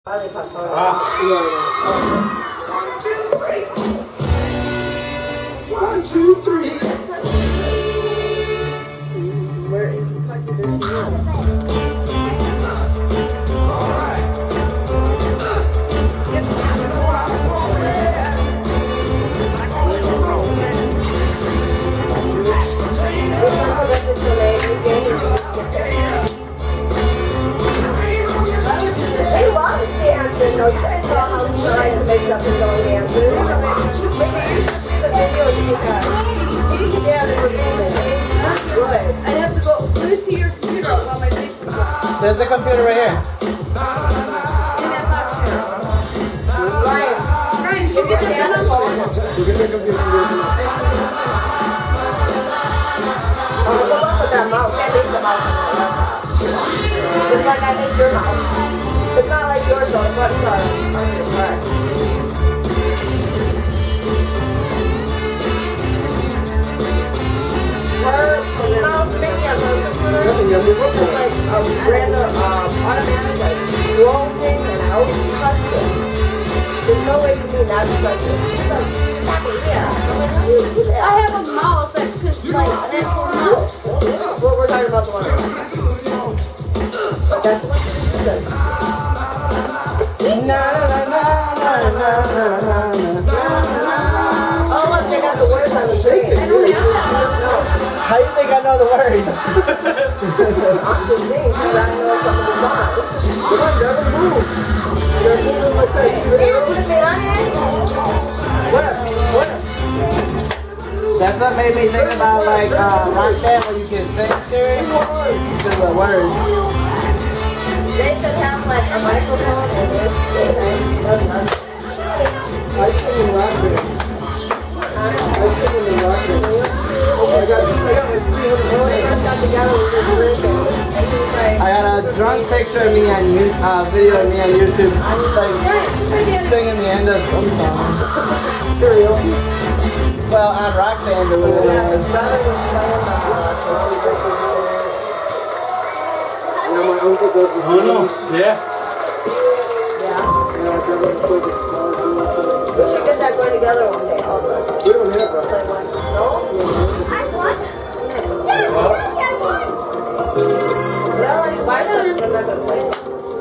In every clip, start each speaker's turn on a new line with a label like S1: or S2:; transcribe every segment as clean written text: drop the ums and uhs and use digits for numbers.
S1: One, two, three.
S2: Where is the collected this year?
S1: Alright. Mashed potato.
S2: They love dancing. No, you guys saw how he tried to make up his own dances. Maybe you should see the videos you got. Yeah, they were filming. That's good. I have to go. Let me see your computer on my Facebook.
S3: There's a computer right here.
S2: In that box here. Ryan, you get the dance phone.
S3: You get the computer.
S2: Oh, good luck with that mouse. I hate the mouse. Just like I hate your mouse. It's not like yours though. It's what it's on. Her mouse maybe on her computer is like a random automatic like roll thing, and I always touch it. There's no way for me not to touch it. She's like, yeah. I'm like, how do you do that? I have a mouse that's just like an actual mouse. Well, we're talking about the one. But that's the one she said. Oh look, they got the words on the screen. I don't have that.
S3: How do you think I know the words?
S2: I'm just saying, because I know some of the songs.
S3: Come on, Devon, move. You're moving like that.
S2: Dance with me on it.
S3: Where? That's what made me think about like rock band where you can sing shit to the words.
S2: They should have like a microphone and this.
S3: I sing in rock band. I sing in the rock band. I got like 300. I got a drunk picture of me on YouTube, video of me on YouTube, like singing the end of some song. Karaoke. Well, on Rock Band or whatever. You know, my uncle does the
S4: no. Yeah.
S2: We should get that going together one day, all of us.
S3: We don't have that.
S2: Play one. No?
S5: I won. Yes, I won.
S2: Well, like, why not? I'm not going to play it.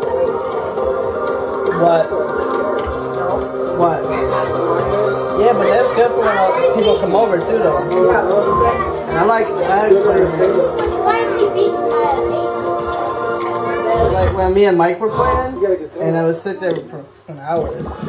S3: What?
S2: No.
S3: What? Yeah, but that's good for when people come over too, though.
S2: Yeah,
S3: And I like playing.
S5: Was finally beaten by
S3: Like when me and Mike were playing, and I would sit there for hours.
S2: I'll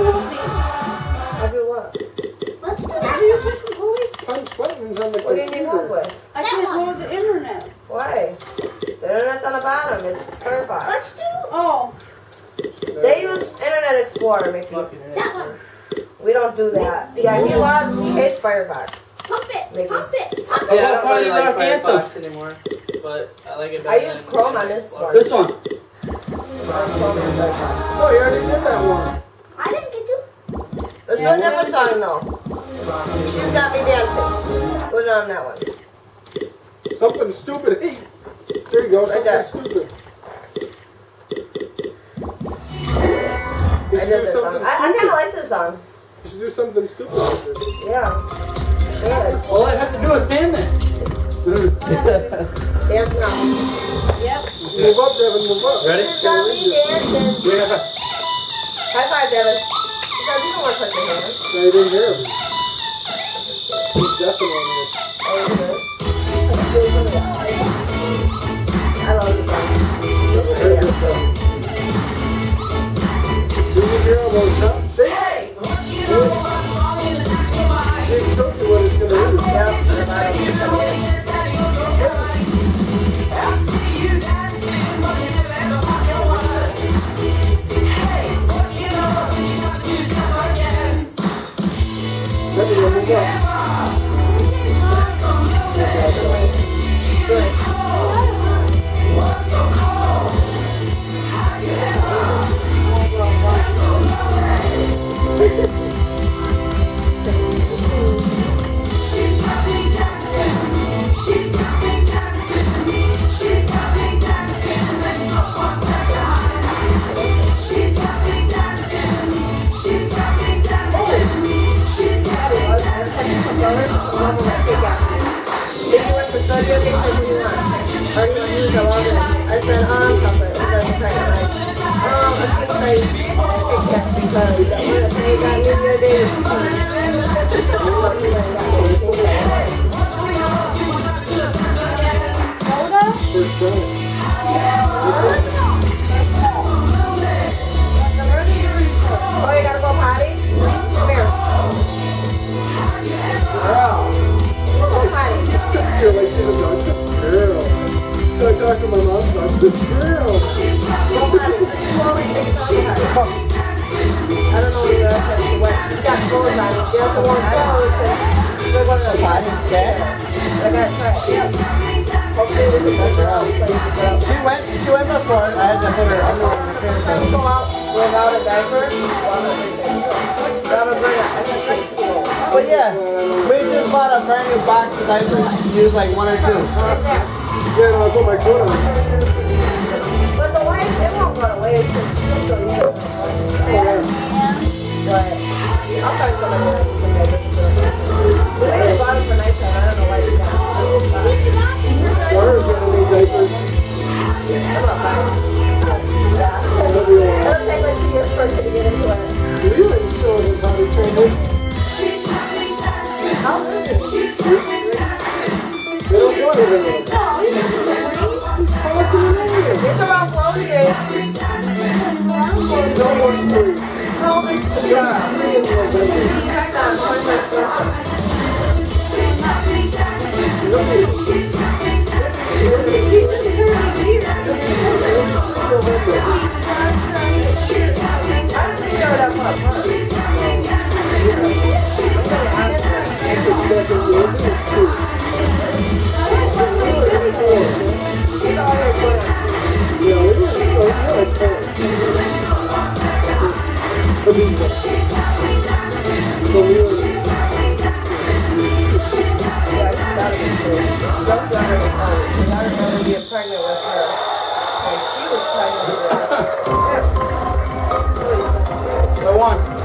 S2: do what?
S5: Let's do that.
S3: Punch buttons on the
S2: What do you need help with?
S6: I can't go to the internet.
S2: Why? The internet's on the bottom. It's Firefox.
S5: Let's do
S6: Oh.
S2: They use Internet Explorer, Mickey.
S5: that one.
S2: We don't do that. Yeah, he hates Firefox.
S5: Pump it.
S2: Mickey.
S5: Pump it. Pump it.
S3: Yeah, I don't really like Firefox anymore, but I like it
S2: I
S3: better
S2: use
S3: than
S2: Chrome on this one.
S4: This one.
S3: Oh, you already did that one.
S5: I didn't get to.
S2: Let's do a different song though. She's Got Me Dancing. Put it on that one.
S3: Something stupid. Hey, there you go.
S2: Right there.
S3: Something stupid.
S2: I did this song. I kind of like this song.
S3: You should do something stupid like this.
S2: Yeah. Dance.
S4: All I have to do is stand there.
S2: Dance now.
S6: Yep.
S3: Move up, Devon. Move up.
S4: Ready?
S2: She's got me dancing.
S4: Yeah.
S2: High five, Devon. She said, you don't want to touch your hand.
S3: No, you didn't hear him. He's definitely here.
S2: Oh, you good? I love this song.
S3: Do your elbows up. Say hey! It shows you what it's going to do. Let me move up.
S2: mom will like take after me. If you went for studio days, I do you want? Or do you want to use a longer? I said, chocolate. And then I'm like, I think like Kit Kat because I want to take on New Year Day with cheese. Oh, you gotta go potty? Come here. Girl. Go potty.
S3: Feel like she's a girl. So I talked to my mom about this girl.
S2: Go potty. I don't know where you're at. She's got clothes on. She doesn't want clothes. We're going to the potty.
S3: Okay.
S2: I gotta try it. Hopefully this is a girl.
S3: She went before. I had to put her under the
S2: Can
S3: chair.
S2: you go out without a diaper? Without a bring it.
S3: But yeah, we just bought a brand new box of diapers. Use like 1 or 2. Yeah, no, I put my coat on.
S2: But the wife, it won't go away because she'll still use it. But I'll find somebody that can make it. We really bought it for nighttime. I don't know why you got it.
S3: Laura's gonna need diapers.
S2: I'm not buying it. Yeah. It'll take like 2 years for her to get into it.
S3: Really? You still haven't probably trained her?
S2: How old is she?
S3: They don't do anything with it.
S2: It's around closing day.
S3: It's almost 3.
S2: How old is she?
S3: Yeah, 3 in November.
S2: Check on 21st birthday. Pregnant with her, and she was pregnant with her.
S4: I won.